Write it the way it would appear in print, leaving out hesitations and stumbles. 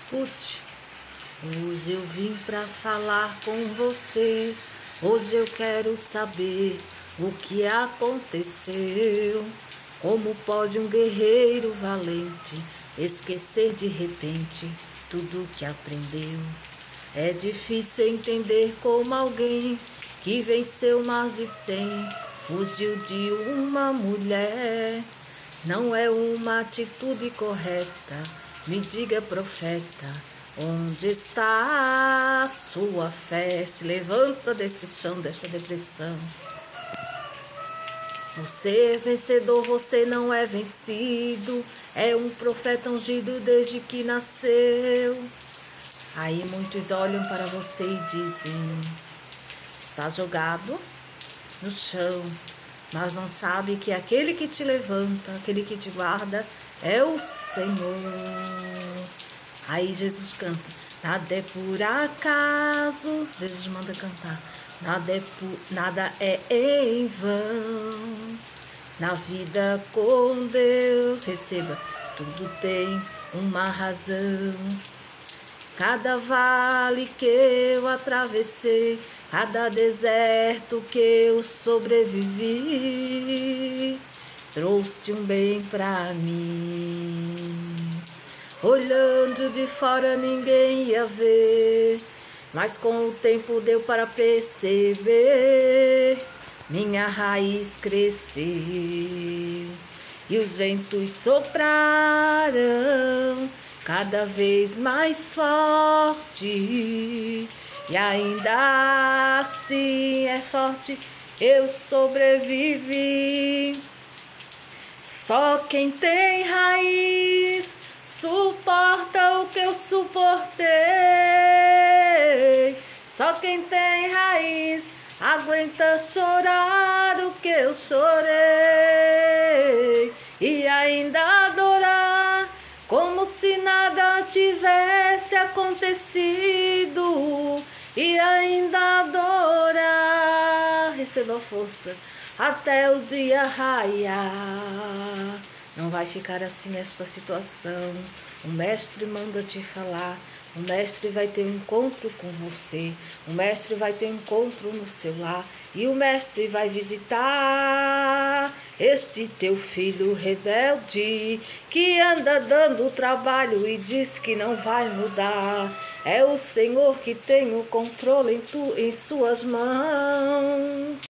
Escute, hoje eu vim pra falar com você. Hoje eu quero saber o que aconteceu. Como pode um guerreiro valente esquecer de repente tudo que aprendeu? É difícil entender como alguém que venceu mais de 100 fugiu de uma mulher. Não é uma atitude correta. Me diga, profeta, onde está a sua fé? Se levanta desse chão, desta depressão. Você é vencedor, você não é vencido. É um profeta ungido desde que nasceu. Aí muitos olham para você e dizem: está jogado no chão, mas não sabe que aquele que te levanta, aquele que te guarda é o Senhor. Aí Jesus canta: nada é por acaso. Jesus manda cantar: nada é em vão. Na vida com Deus, receba, tudo tem uma razão. Cada vale que eu atravessei, cada deserto que eu sobrevivi, trouxe um bem pra mim. Olhando de fora ninguém ia ver, mas com o tempo deu para perceber. Minha raiz cresceu e os ventos sopraram cada vez mais forte, e ainda assim é forte, eu sobrevivi. Só quem tem raiz suporta o que eu suportei. Só quem tem raiz aguenta chorar o que eu chorei, e ainda adorar como se nada tivesse acontecido, e ainda adorar. Receba a força até o dia raiar. Não vai ficar assim esta situação. O mestre manda te falar. O mestre vai ter um encontro com você. O mestre vai ter um encontro no seu lar. E o mestre vai visitar este teu filho rebelde, que anda dando trabalho e diz que não vai mudar. É o Senhor que tem o controle em suas mãos.